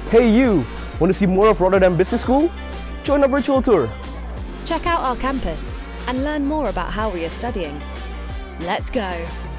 Hey you, want to see more of Rotterdam Business School? Join our virtual tour. Check out our campus and learn more about how we are studying. Let's go!